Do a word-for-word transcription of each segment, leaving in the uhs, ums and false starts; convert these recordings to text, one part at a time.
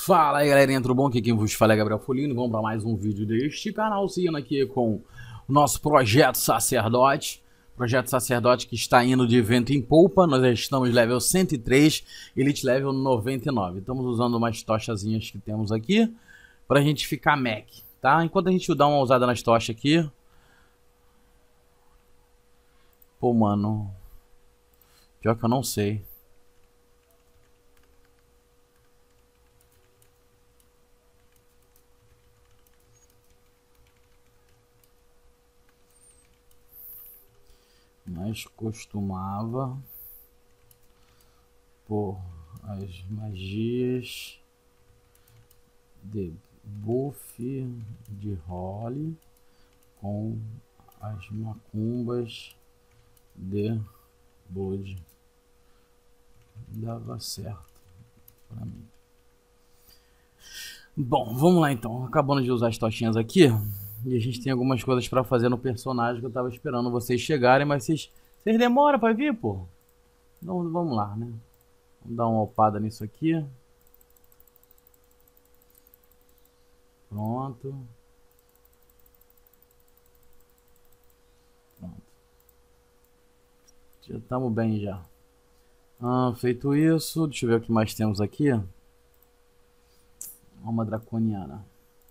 Fala aí galerinha, tudo bom? Aqui quem vos fala é Gabriel Folino. Vamos para mais um vídeo deste canalzinho aqui com o nosso Projeto Sacerdote. Projeto Sacerdote que está indo de vento em polpa. Nós já estamos level cento e três, Elite level noventa e nove. Estamos usando umas tochazinhas que temos aqui para a gente ficar mech, tá? Enquanto a gente dá uma usada nas tochas aqui. Pô, mano, pior que eu não sei. Mas costumava por as magias de buff de role com as macumbas de blood. Dava certo pra mim. Bom, vamos lá então. Acabando de usar as tochinhas aqui. E a gente tem algumas coisas pra fazer no personagem que eu tava esperando vocês chegarem, mas vocês, vocês demoram pra vir, pô? Então vamos lá, né? Vamos dar uma opada nisso aqui. Pronto. Pronto. Já estamos bem já. Ah, feito isso, deixa eu ver o que mais temos aqui. Alma draconiana.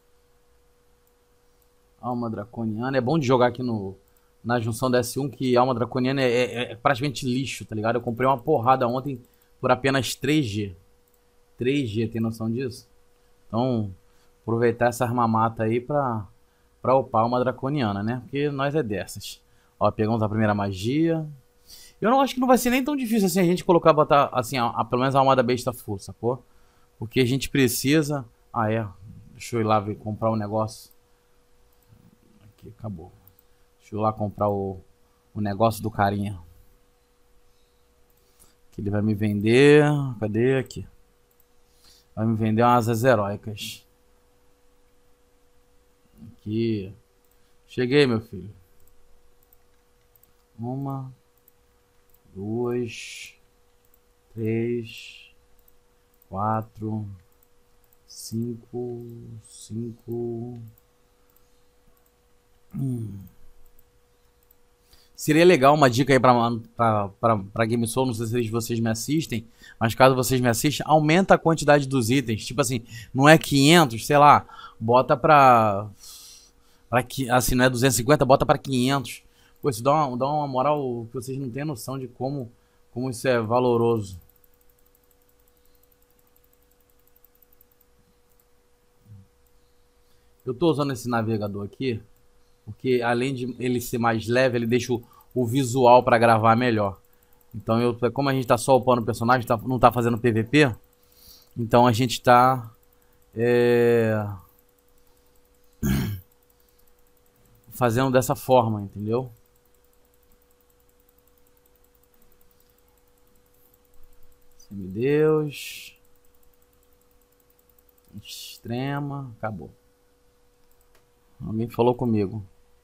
Alma draconiana. É bom de jogar aqui no, na junção da S um, que alma draconiana é, é, é praticamente lixo, tá ligado? Eu comprei uma porrada ontem por apenas três G. três G, tem noção disso? Então, aproveitar essa arma mata aí pra, pra upar uma draconiana, né? Porque nós é dessas. Ó, pegamos a primeira magia. Eu não acho que não vai ser nem tão difícil assim a gente colocar, botar assim, a, a, pelo menos a alma da besta full, sacou? Porque a gente precisa... Ah, é. Deixa eu ir lá ver, comprar um negócio. Aqui, acabou. Deixa eu ir lá comprar o, o negócio do carinha. Que ele vai me vender... Cadê? Aqui. Vai me vender umas asas heróicas. Aqui. Cheguei, meu filho. Uma. Duas. Três. Quatro. Cinco. Cinco. Hum. Seria legal uma dica aí pra, pra, pra, pra Game Soul, não sei se vocês me assistem, mas caso vocês me assistam, aumenta a quantidade dos itens. Tipo assim, não é quinhentos, sei lá, bota pra... pra assim, não é duzentos e cinquenta, bota pra quinhentos. Pô, isso dá uma, dá uma moral que vocês não têm noção de como, como isso é valoroso. Eu tô usando esse navegador aqui, porque além de ele ser mais leve, ele deixa o, o visual para gravar melhor. Então, eu, como a gente tá só upando o personagem, tá, não tá fazendo P V P, então a gente tá é, fazendo dessa forma, entendeu? Semideus. Extrema. Acabou. Alguém falou comigo.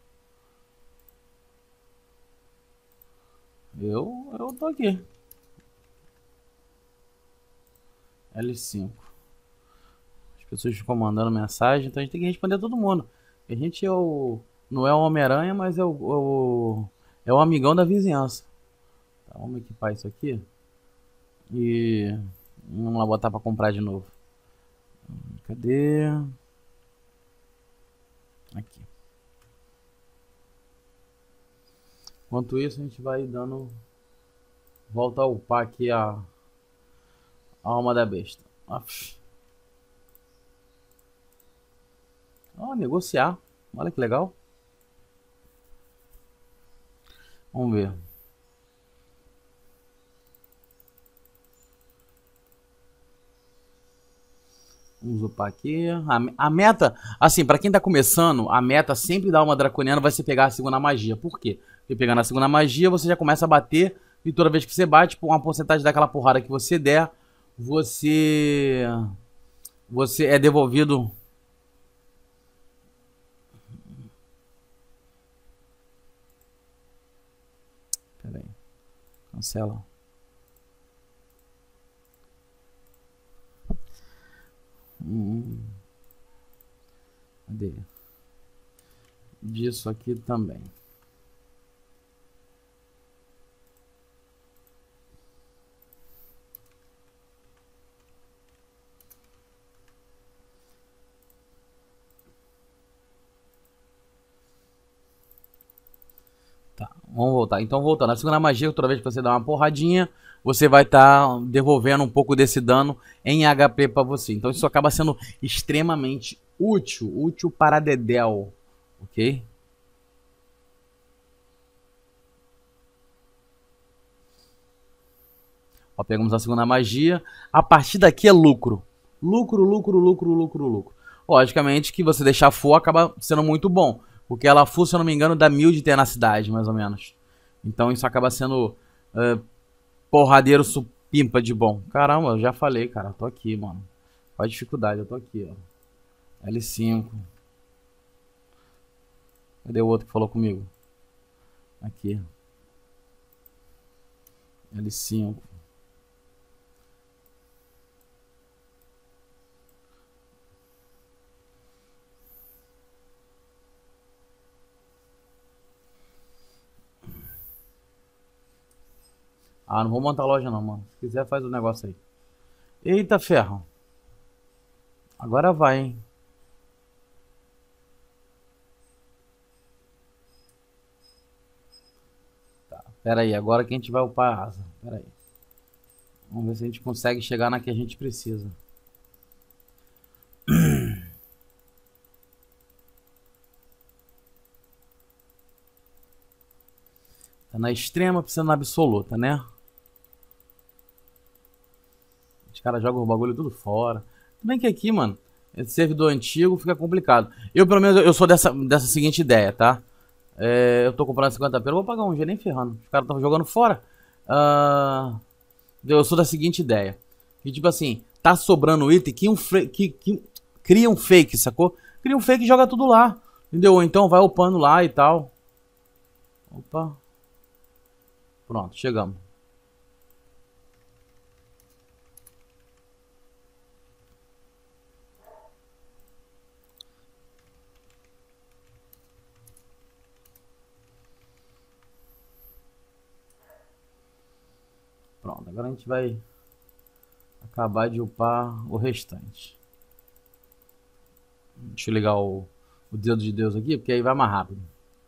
Eu, eu tô aqui. L cinco. As pessoas ficam mandando mensagem, então a gente tem que responder a todo mundo. A gente é o, não é o Homem-Aranha, mas é o, o, é o amigão da vizinhança. Tá, vamos equipar isso aqui. E vamos lá botar pra comprar de novo. Cadê? Aqui. Enquanto isso, a gente vai dando volta a upar aqui a, a alma da besta. Ó, negociar. Olha que legal. Vamos ver. Vamos upar aqui. A, a meta, assim, pra quem tá começando, a meta sempre da alma draconiana vai ser pegar a segunda magia. Por quê? Porque pegando a segunda magia, você já começa a bater. E toda vez que você bate, uma porcentagem daquela porrada que você der, você... Você é devolvido... Pera aí. Cancela. Cadê? Disso aqui também. Tá, vamos voltar. Então, voltando. A segunda magia, toda vez que você dá uma porradinha, você vai estar tá devolvendo um pouco desse dano em H P para você. Então, isso acaba sendo extremamente útil. Útil para Dedel. Ok? Ó, pegamos a segunda magia. A partir daqui é lucro. Lucro, lucro, lucro, lucro, lucro. Logicamente que você deixar full acaba sendo muito bom. Porque ela full, se eu não me engano, dá mil de tenacidade, mais ou menos. Então isso acaba sendo uh, porradeiro supimpa de bom. Caramba, eu já falei, cara. Eu tô aqui, mano. Qual a dificuldade? Eu tô aqui, ó. L cinco. Cadê o outro que falou comigo? Aqui. L cinco. Ah, não vou montar loja não, mano. Se quiser, faz o negócio aí. Eita, ferro. Agora vai, hein. Tá, pera aí. Agora que a gente vai upar a asa. Pera aí. Vamos ver se a gente consegue chegar na que a gente precisa. Tá na extrema, precisa na absoluta, né? Os caras jogam o bagulho tudo fora. Tudo bem que aqui, mano, esse servidor antigo fica complicado. Eu, pelo menos, eu sou dessa, dessa seguinte ideia, tá? É, eu tô comprando cinquenta pila, eu vou pagar um G nem ferrando. Os caras estão jogando fora. Uh, eu sou da seguinte ideia. Que, tipo assim, tá sobrando item que, um que, que cria um fake, sacou? Cria um fake e joga tudo lá. Entendeu? Ou então vai upando lá e tal. Opa. Pronto, chegamos. Pronto, agora a gente vai acabar de upar o restante. Deixa eu ligar o, o dedo de Deus aqui, porque aí vai mais rápido.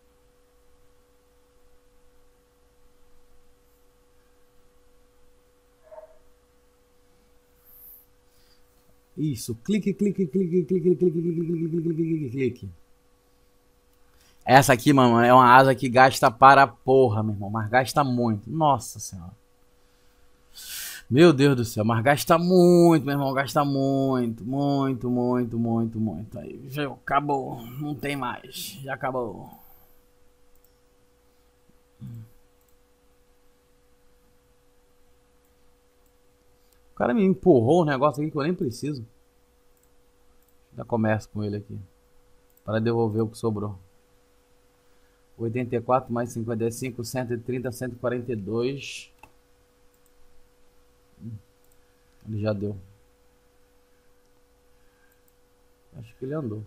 Isso, clique, clique, clique, clique, clique, clique, clique, clique, clique, clique, clique. Essa aqui, mano, é uma asa que gasta para porra, meu irmão. Mas gasta muito. Nossa senhora. Meu Deus do céu, mas gasta muito, meu irmão. Gasta muito, muito, muito, muito, muito. Aí, já acabou. Não tem mais. Já acabou. O cara me empurrou um negócio aqui que eu nem preciso. Já começo com ele aqui. Para devolver o que sobrou. oitenta e quatro mais cinquenta e cinco, cento e trinta, cento e quarenta e dois. Ele já deu. Acho que ele andou.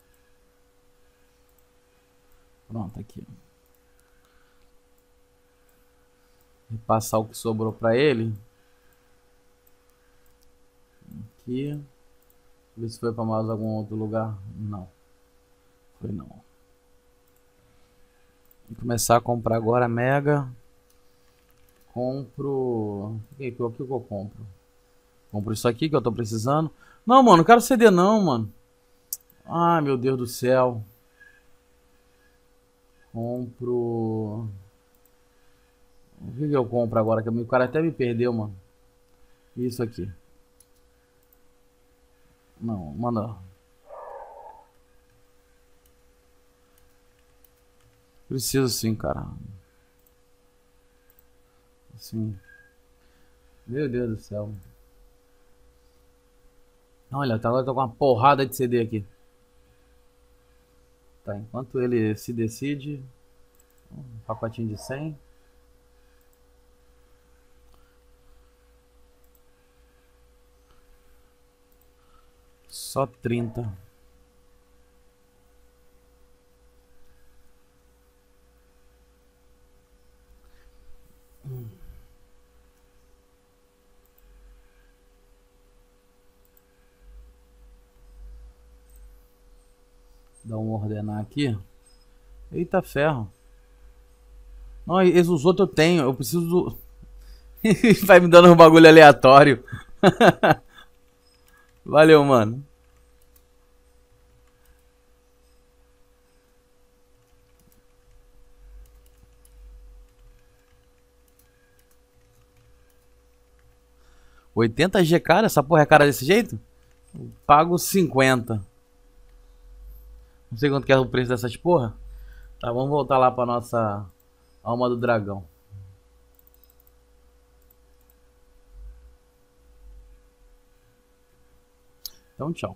Pronto, aqui. Vou passar o que sobrou para ele. Aqui. Ver se foi para mais algum outro lugar. Não. Foi não. Vou começar a comprar agora Mega. Compro... O que, que, que eu compro? Compro isso aqui que eu tô precisando. Não, mano, não quero C D não, mano. Ai, meu Deus do céu. Compro... O que, que eu compro agora? Que o cara até me perdeu, mano. Isso aqui. Não, manda. Preciso sim, cara. Sim. Meu Deus do céu. Olha, agora eu tô com uma porrada de C D aqui. Tá, enquanto ele se decide. Um pacotinho de cem. Só trinta. Dá um ordenar aqui. Eita ferro. Não, esses os outros eu tenho. Eu preciso do... Vai me dando um bagulho aleatório. Valeu, mano. oitenta G, cara? Essa porra é cara desse jeito? Eu pago cinquenta. Não sei quanto que é o preço dessas porra. Tá, vamos voltar lá pra nossa alma do dragão. Então, tchau.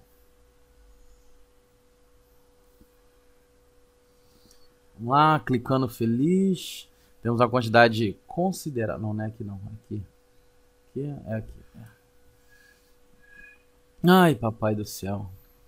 Vamos lá, clicando feliz. Temos a quantidade considerável. Não, não é aqui não. Aqui. Aqui é aqui. Ai, papai do céu.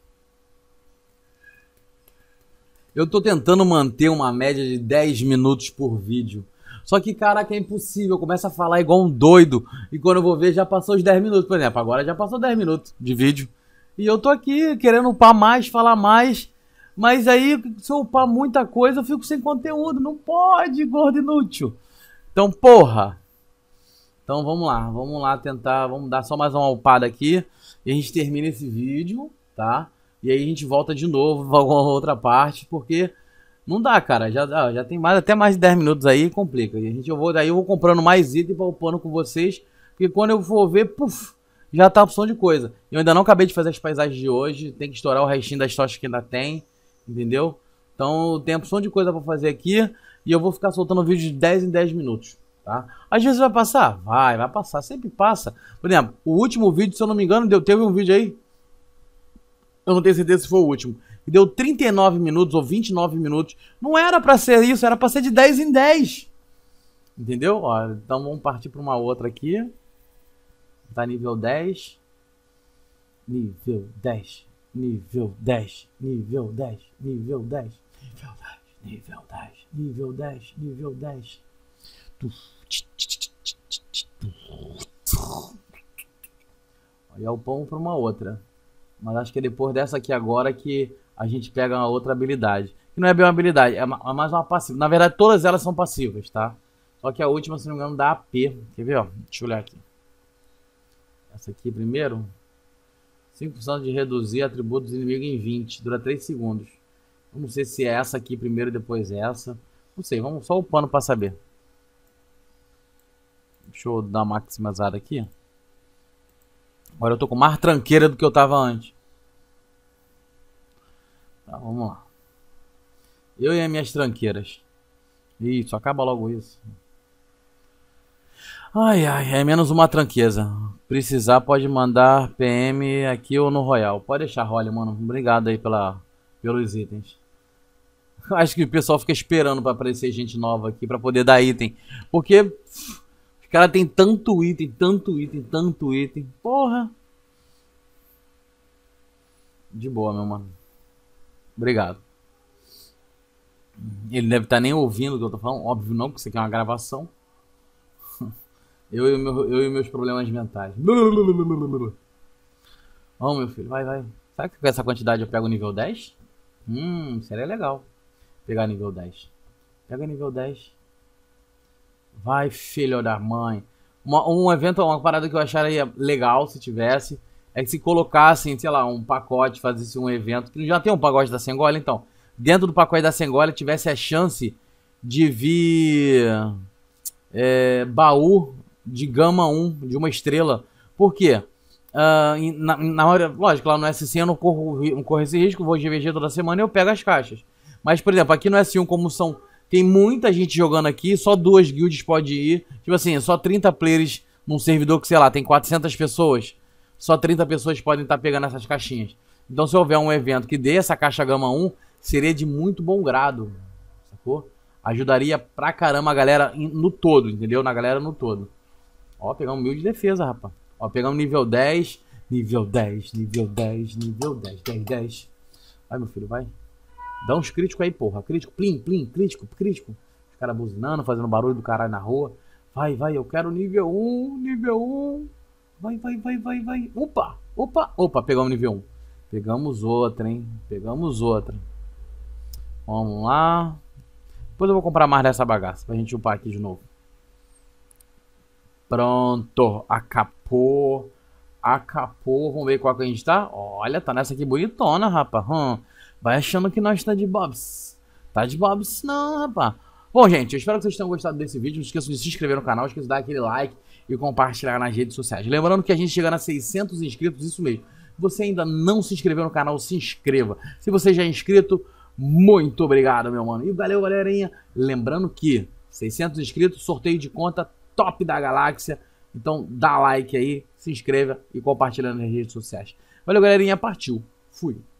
Eu tô tentando manter uma média de dez minutos por vídeo. Só que, caraca, é impossível. Eu começo a falar igual um doido. E quando eu vou ver, já passou os dez minutos. Por exemplo, agora já passou dez minutos de vídeo. E eu tô aqui querendo upar mais, falar mais. Mas aí, se eu upar muita coisa, eu fico sem conteúdo. Não pode, gordo inútil. Então, porra. Então, vamos lá. Vamos lá tentar. Vamos dar só mais uma upada aqui. E a gente termina esse vídeo, tá? E aí a gente volta de novo para alguma outra parte, porque não dá, cara. Já, já tem mais, até mais de dez minutos aí, complica. E a gente, eu vou, daí eu vou comprando mais item para upando com vocês, porque quando eu for ver, puf, já tá a opção de coisa. Eu ainda não acabei de fazer as paisagens de hoje, tem que estourar o restinho das tochas que ainda tem, entendeu? Então tem a opção de coisa para fazer aqui, e eu vou ficar soltando vídeo de dez em dez minutos. Tá? Às vezes vai passar? Vai, vai passar, sempre passa. Por exemplo, o último vídeo, se eu não me engano, deu, teve um vídeo aí, eu não tenho certeza se foi o último, e deu trinta e nove minutos ou vinte e nove minutos. Não era pra ser isso, era pra ser de dez em dez. Entendeu? Ó, então vamos partir pra uma outra aqui. Tá nível dez. Nível dez. Nível dez. Nível dez. Nível dez. Nível dez. Nível dez. Nível dez. Nível dez. Aí é o pão para uma outra. Mas acho que é depois dessa aqui agora que a gente pega uma outra habilidade. Que não é bem uma habilidade, é mais uma passiva. Na verdade, todas elas são passivas, tá? Só que a última, se não me engano, dá A P. Quer ver, ó? Deixa eu olhar aqui. Essa aqui primeiro. cinco por cento de reduzir atributos do inimigo em vinte. Dura três segundos. Não sei se é essa aqui primeiro e depois essa. Não sei, vamos só upando para saber. Deixa eu dar uma maximizada aqui. Agora eu tô com mais tranqueira do que eu tava antes. Tá, vamos lá. Eu e as minhas tranqueiras. Isso, acaba logo isso. Ai, ai, é menos uma tranqueza. Precisar pode mandar P M aqui ou no Royal. Pode deixar, Rolly, mano. Obrigado aí pela, pelos itens. Acho que o pessoal fica esperando pra aparecer gente nova aqui pra poder dar item. Porque... os caras tem tanto item, tanto item, tanto item. Porra. De boa, meu mano. Obrigado. Ele deve estar nem ouvindo o que eu tô falando. Óbvio não, porque isso aqui é uma gravação. Eu e, meu, eu e meus problemas mentais. Vamos, meu filho. Vai, vai. Será que com essa quantidade eu pego o nível dez? Hum, seria legal. Pegar nível dez. Pega nível dez. Vai, filho da mãe. Uma, um evento, uma parada que eu acharia legal se tivesse, é que se colocassem, sei lá, um pacote, fazesse um evento, que já tem um pacote da Sengola, então, dentro do pacote da Sengola tivesse a chance de vir é, baú de gama um, de uma estrela. Por quê? Uh, na, na hora, lógico, lá no S C eu não corro, não corro esse risco, vou G V G toda semana e eu pego as caixas. Mas, por exemplo, aqui no S um, como são... tem muita gente jogando aqui, só duas guilds pode ir. Tipo assim, só trinta players num servidor que, sei lá, tem quatrocentas pessoas. Só trinta pessoas podem estar pegando essas caixinhas. Então, se houver um evento que dê essa caixa gama um, seria de muito bom grado. Sacou? Ajudaria pra caramba a galera no todo, entendeu? Na galera no todo. Ó, pegamos mil de defesa, rapaz. Ó, pegamos nível dez, nível dez, nível dez, nível dez, dez, dez. Vai, meu filho, vai. Dá uns críticos aí, porra. Crítico, plim, plim, crítico, crítico. Os caras buzinando, fazendo barulho do caralho na rua. Vai, vai, eu quero nível um, nível um. Vai, vai, vai, vai, vai. Opa, opa, opa, pegamos nível um. Pegamos outra, hein. Pegamos outra. Vamos lá. Depois eu vou comprar mais dessa bagaça pra gente upar aqui de novo. Pronto. Acabou. Acabou. Vamos ver qual que a gente tá. Olha, tá nessa aqui bonitona, rapaz. Hum. Vai achando que nós tá de bobs. Tá de bobs não, rapaz. Bom, gente, eu espero que vocês tenham gostado desse vídeo. Não esqueçam de se inscrever no canal, não esqueçam de dar aquele like e compartilhar nas redes sociais. Lembrando que a gente chegando a seiscentos inscritos, isso mesmo. Se você ainda não se inscreveu no canal, se inscreva. Se você já é inscrito, muito obrigado, meu mano. E valeu, galerinha. Lembrando que seiscentos inscritos, sorteio de conta top da galáxia. Então dá like aí, se inscreva e compartilha nas redes sociais. Valeu, galerinha. Partiu. Fui.